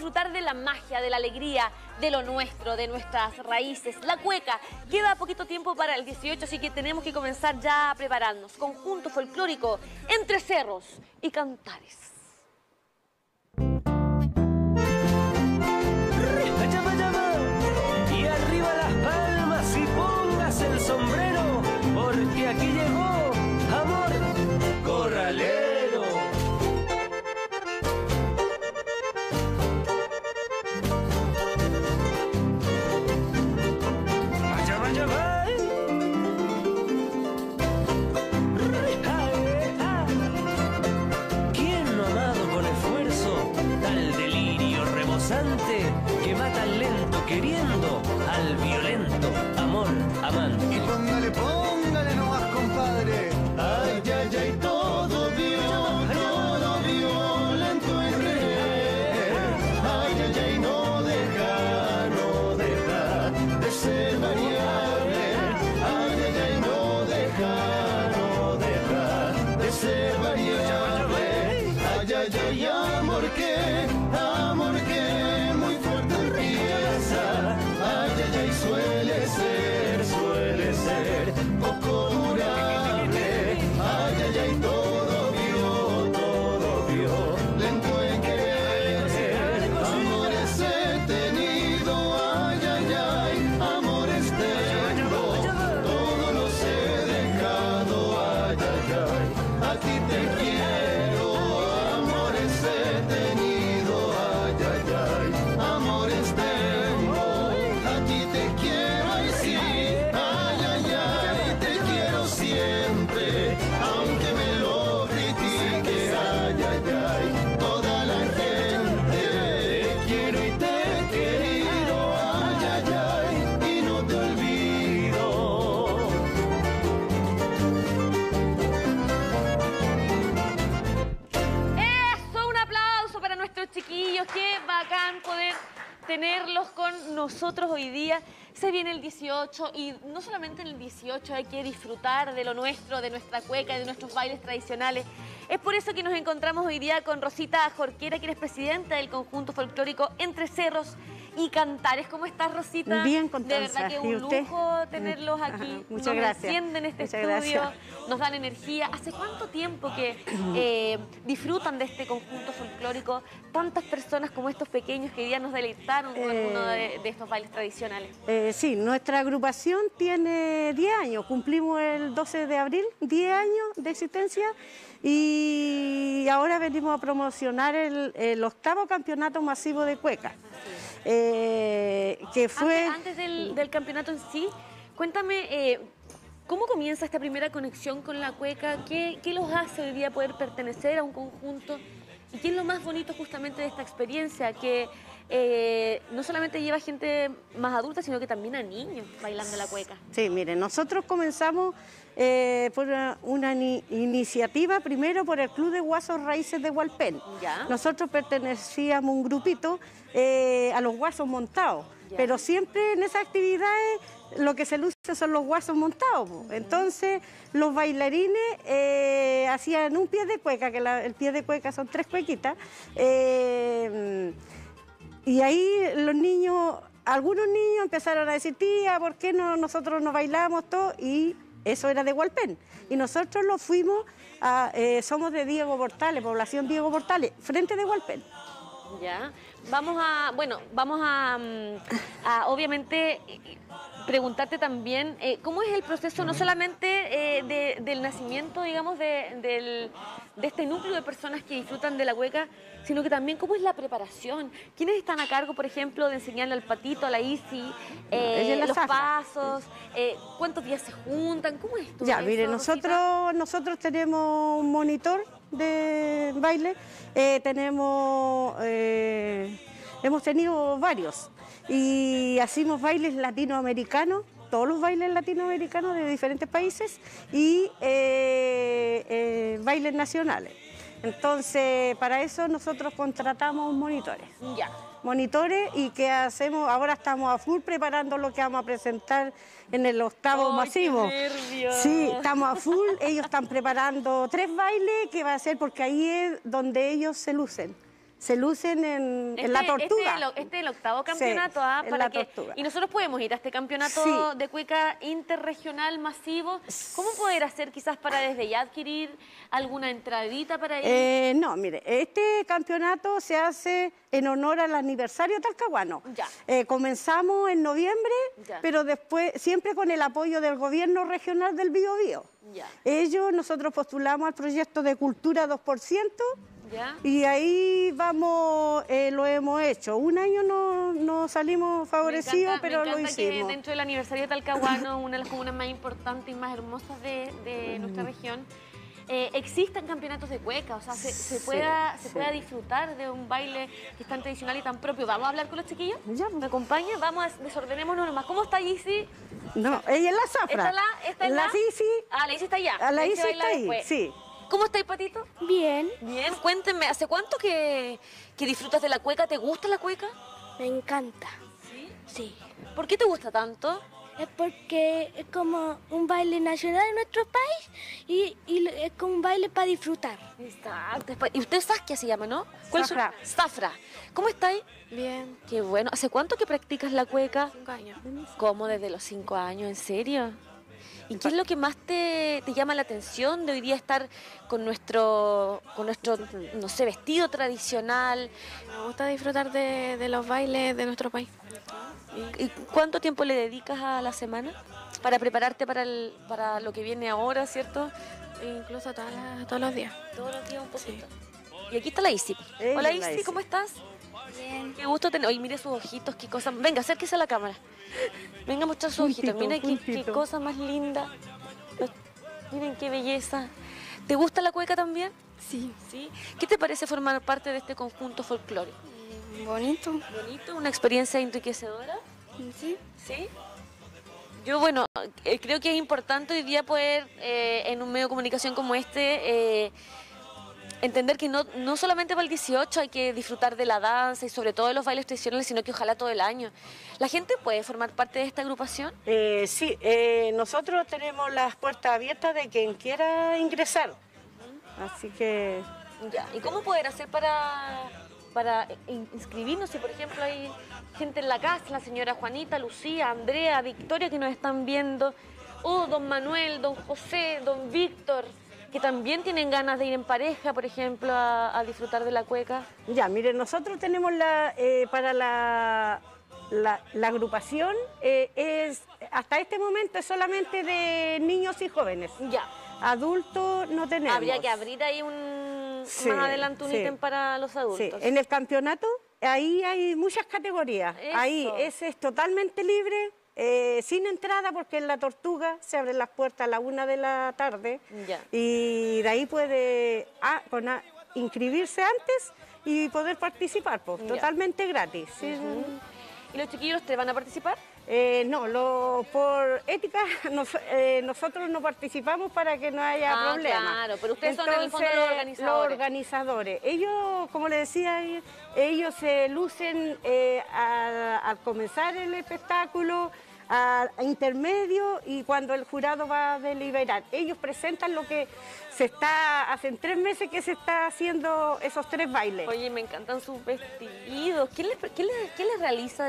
disfrutar de la magia, de la alegría, de lo nuestro, de nuestras raíces. La cueca. Queda poquito tiempo para el 18, así que tenemos que comenzar ya a prepararnos. Conjunto folclórico Entre Cerros y Cantares. Y arriba las palmas y pongas el sombrero, porque aquí llegó Amor Corralero. Allá va, allá va. ¿Quién no ha amado con esfuerzo tal delirio rebosante que mata al lento queriendo al violento amor amante? Y póngale, póngale nomás, compadre. Ay, ay, ay, todo violento en querer. Ay, ay, ay, no deja de ser variable. Ay, ay, ay, no deja de ser variable. Ay, ay, ay, amor que muy fuerte empieza. Ay, ay, ay, suele ser poco durable. Ay, ay, ay, todo vio, lento en querer. Amores he tenido, ay, ay, ay, amores tengo. Todos los he dejado, ay, ay, ay, a ti te quiero. Amores he tenido, ay, ay, ay, amores tengo. A ti te quiero, ay, sí, ay, ay, ay, te quiero siempre, aunque me lo critique, ay, ay, ay, toda la gente. Te quiero y te he querido, ay, ay, ay, y no te olvido. Eso, un aplauso para nuestros chiquillos. Qué bacán poder tenerlos con nosotros hoy día. Se viene el 18 y no solamente en el 18 hay que disfrutar de lo nuestro, de nuestra cueca, de nuestros bailes tradicionales. Es por eso que nos encontramos hoy día con Rosita Jorquera, que es presidenta del conjunto folclórico Entre Cerros y Cantares. ¿Cómo estás, Rosita? Bien, Constanza. De verdad que es un lujo tenerlos aquí. Muchas gracias. Nos encienden este Muchas estudio, gracias. nos dan energía. ¿Hace cuánto tiempo que disfrutan de este conjunto folclórico tantas personas como estos pequeños que hoy día nos deleitaron con uno de estos bailes tradicionales? Sí, nuestra agrupación tiene 10 años, cumplimos el 12 de abril, 10 años de existencia y ahora venimos a promocionar el 8º campeonato masivo de cueca. Que fue... Antes del campeonato en sí, cuéntame, ¿cómo comienza esta primera conexión con la cueca? ¿Qué los hace hoy día poder pertenecer a un conjunto? ¿Y qué es lo más bonito justamente de esta experiencia? Que no solamente lleva gente más adulta, sino que también a niños bailando la cueca. Sí, miren, nosotros comenzamos por una iniciativa, primero por el Club de Guasos Raíces de Hualpén. ¿Ya? Nosotros pertenecíamos a un grupito a los guasos montados, ¿Ya? pero siempre en esas actividades lo que se luce son los guasos montados. Entonces los bailarines hacían un pie de cueca, que el pie de cueca son 3 cuequitas, y ahí los niños, algunos niños empezaron a decir, tía, ¿por qué nosotros no bailamos todo? Y eso era de Hualpén. Y nosotros lo fuimos somos de Diego Portales, población Diego Portales, frente de Hualpén. Ya, vamos a obviamente preguntarte también cómo es el proceso no solamente del nacimiento, digamos, de este núcleo de personas que disfrutan de la cueca, sino que también cómo es la preparación. ¿Quiénes están a cargo, por ejemplo, de enseñarle al Patito, a la Isi, los pasos? ¿Cuántos días se juntan? ¿Cómo es todo Ya, eso, mire, Rosita? nosotros tenemos un monitor de baile, hemos tenido varios y hacemos bailes latinoamericanos, todos los bailes latinoamericanos de diferentes países y bailes nacionales. Entonces, para eso nosotros contratamos monitores. Ya. Monitores y que hacemos, ahora estamos a full preparando lo que vamos a presentar en el 8º masivo. ¡Qué nervios! Sí, estamos a full, ellos están preparando 3 bailes que va a ser porque ahí es donde ellos se lucen. se lucen en la tortuga. Este es el octavo Sí, campeonato, ¿ah? en la tortuga. Y nosotros podemos ir a este campeonato Sí. de cueca interregional masivo. ¿Cómo poder hacer quizás para desde ya adquirir alguna entradita para ir? No, mire, este campeonato se hace en honor al aniversario talcahuano. Ya. Comenzamos en noviembre, Ya. pero después siempre con el apoyo del gobierno regional del Biobío. Ya. Nosotros postulamos al proyecto de Cultura 2%. ¿Ya? Y ahí vamos, lo hemos hecho. Un año no salimos favorecidos, pero me lo encanta que hicimos. dentro del aniversario de Talcahuano, una de las comunas más importantes y más hermosas de nuestra región, existan campeonatos de cueca, o sea, se pueda disfrutar de un baile que es tan tradicional y tan propio. ¿Vamos a hablar con los chiquillos? Ya, pues. ¿Me acompaña? Vamos a desordenémonos nomás. ¿Cómo está Isi? No, ella es la zafra. ¿Esta es la? Isi, La Isi está allá. la Isi Isi baila está ahí, después. sí. ¿Cómo estáis, Patito? Bien, Bien, cuéntenme, ¿hace cuánto que disfrutas de la cueca? ¿Te gusta la cueca? me encanta. Sí. Sí, ¿Por qué te gusta tanto? es porque es como un baile nacional de nuestro país y es como un baile para disfrutar. Exacto. Y usted Saskia se llama, ¿no? ¿Cuál es su- Zafra. Zafra. ¿Cómo estáis? Bien, Qué bueno. ¿Hace cuánto que practicas la cueca? 5 años. ¿Cómo? ¿Desde los 5 años? ¿En serio? ¿Y qué es lo que más te llama la atención de hoy día estar con nuestro, no sé, vestido tradicional? Me gusta disfrutar de los bailes de nuestro país. ¿Y cuánto tiempo le dedicas a la semana para prepararte para lo que viene ahora, cierto? Incluso todos los días. Todos los días un poquito. Y aquí está la Isi. Ella Hola es la Isi, Isi. ¿cómo estás? Bien. Qué gusto tener. Oye, mire sus ojitos, qué cosa. Venga, acérquese a la cámara. Venga a mostrar sus ojitos. Puntito, Mire qué puntito. cosa más linda. Miren qué belleza. ¿Te gusta la cueca también? Sí. Sí. ¿Qué te parece formar parte de este conjunto folclórico? Bonito. Bonito, una experiencia enriquecedora. Sí. ¿Sí? Yo, bueno, creo que es importante hoy día poder, en un medio de comunicación como este, entender que no solamente para el 18 hay que disfrutar de la danza y sobre todo de los bailes tradicionales, sino que ojalá todo el año. ¿La gente puede formar parte de esta agrupación? Sí, nosotros tenemos las puertas abiertas de quien quiera ingresar. Así que Ya. ¿Y cómo poder hacer para inscribirnos? Si, por ejemplo, hay gente en la casa, la señora Juanita, Lucía, Andrea, Victoria, que nos están viendo, o don Manuel, don José, don Víctor, que también tienen ganas de ir en pareja, por ejemplo, a disfrutar de la cueca. ya, miren, nosotros tenemos para la agrupación, hasta este momento es solamente de niños y jóvenes. Ya. Adultos no tenemos. Habría que abrir ahí Sí, más adelante un sí. ítem para los Sí, adultos. en el campeonato ahí hay muchas categorías. Eso. Ahí ese es totalmente libre, sin entrada, porque en la Tortuga se abren las puertas a la 1 de la tarde. Ya. Y de ahí puede inscribirse antes y poder participar, pues, Ya. totalmente gratis. Sí. ¿Y los chiquillos te van a participar? No, por ética nosotros no participamos para que no haya Ah, problemas. claro, pero ustedes son en el fondo los organizadores. Los organizadores. Ellos, como les decía, ellos se lucen al comenzar el espectáculo, a intermedio y cuando el jurado va a deliberar. Ellos presentan lo que hace 3 meses que se está haciendo esos 3 bailes. Oye, me encantan sus vestidos. ¿Quién les realiza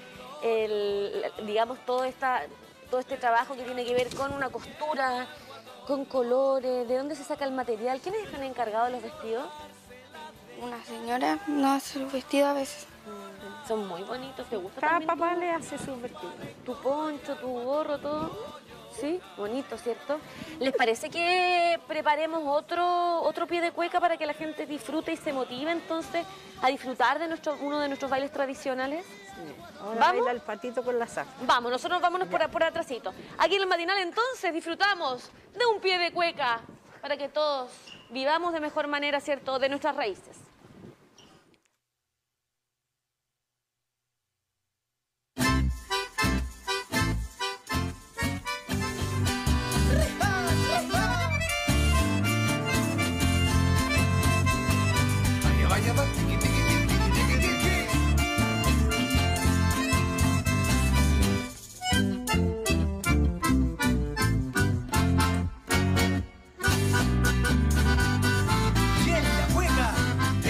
digamos, todo este trabajo que tiene que ver con una costura, con colores? ¿De dónde se saca el material? ¿Quiénes están encargados de los vestidos? Una señora no hace los vestidos a veces. Son muy bonitos. ¿Te gusta Cada también papá le hace sus vestidos. tu poncho, tu gorro, todo? Sí, bonito, ¿cierto? ¿Les parece que preparemos otro pie de cueca para que la gente disfrute y se motive entonces a disfrutar de uno de nuestros bailes tradicionales? Ahora ¿Vamos? baila el patito con la zafra. Vamos, nosotros vámonos por atrásito. Aquí en el matinal entonces disfrutamos de un pie de cueca para que todos vivamos de mejor manera, ¿cierto?, de nuestras raíces. Vaya, vaya, va, tiqui, tiqui, tiqui, tiqui, tiqui, tiqui. Y en la cueca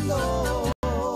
mundo.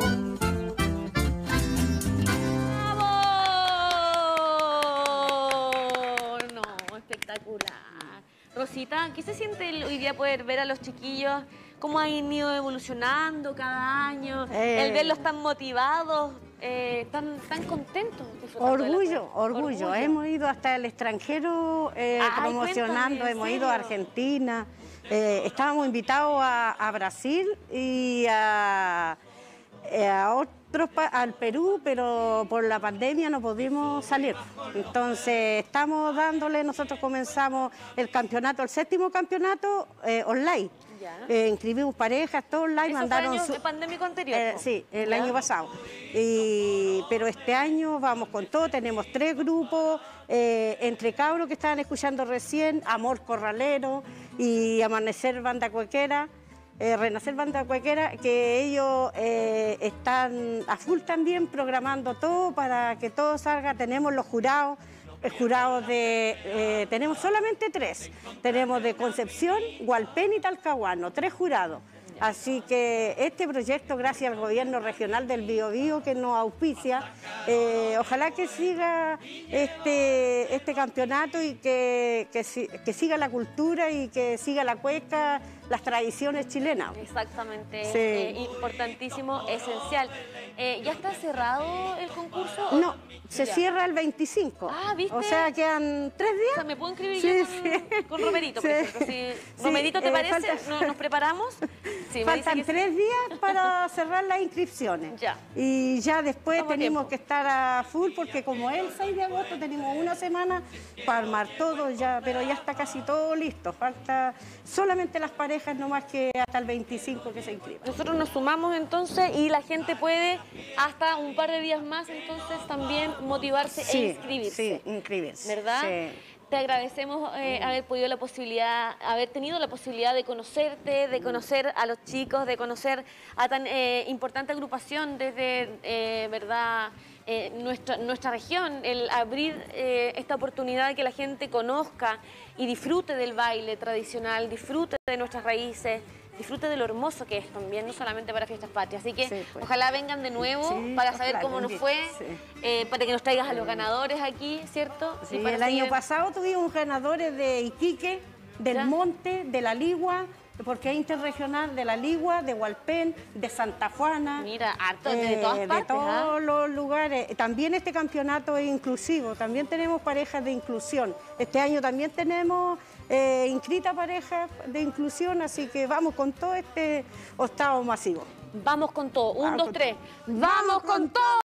¡Bravo! No, espectacular. Rosita, ¿qué se siente hoy día poder ver a los chiquillos cómo han ido evolucionando cada año? El verlos tan motivados, tan contentos. disfrutando de la escuela. Orgullo. Hemos ido hasta el extranjero promocionando, cuéntame, ¿en hemos ido a serio? Argentina, estábamos invitados a Brasil y a al Perú, pero por la pandemia no pudimos salir. Entonces estamos dándole, nosotros comenzamos el campeonato, el 7º campeonato online. Ya. Inscribimos parejas, todo online, ¿Eso mandaron fue año de pandémico anterior? sí, el ¿Ya? año pasado. Pero este año vamos con todo, tenemos 3 grupos, entre cabros que estaban escuchando recién, Amor Corralero y Amanecer Banda Cuequera. Renacer Banda Cuequera, que ellos están a full también programando todo para que todo salga. Tenemos los jurados, tenemos solamente 3. Tenemos de Concepción, Hualpén y Talcahuano, 3 jurados. Así que este proyecto, gracias al gobierno regional del Biobío que nos auspicia, ojalá que siga este campeonato y que siga la cultura y que siga la cueca, las tradiciones chilenas. Exactamente, Sí. Importantísimo, esencial. ¿Ya está cerrado el concurso? No, se Ya. cierra el 25. Ah, ¿viste? O sea, quedan 3 O días. sea, ¿me puedo inscribir Sí, yo con Romerito, por Sí. ejemplo? Si Sí, Romerito, ¿te parece? falta- ¿Nos preparamos? Sí, me Faltan dice que 3 días para cerrar las inscripciones. Ya. Y ya después Estamos a tenemos tiempo. que estar a full porque como es el 6 de agosto tenemos una semana para armar todo ya, pero ya está casi todo listo. Falta solamente las parejas nomás que hasta el 25 que se inscriban. Nosotros nos sumamos entonces y la gente puede hasta un par de días más entonces también motivarse e inscribirse. Sí, inscribirse. ¿Verdad? Sí. Te agradecemos haber tenido la posibilidad de conocerte, de conocer a los chicos, de conocer a tan importante agrupación desde, ¿verdad? Nuestra región, el abrir esta oportunidad de que la gente conozca y disfrute del baile tradicional, disfrute de nuestras raíces, disfrute de lo hermoso que es también, no solamente para Fiestas Patrias. Así que Sí, pues. ojalá vengan de nuevo Sí, para saber ojalá, cómo nos invito, fue, sí. para que nos traigas a los ganadores aquí, ¿cierto? Sí, Y para el año seguir- pasado tuvimos ganadores de Iquique, del Ya. Monte, de La Ligua, porque es interregional, de La Ligua, de Hualpén, de Santa Juana. Mira, harto de todas partes. De todos ¿ah? los lugares. También este campeonato es inclusivo, también tenemos parejas de inclusión. Este año también tenemos inscritas parejas de inclusión, así que vamos con todo este octavo masivo. Vamos con todo. 1, Vamos 2, con 3. ¡Vamos con todo!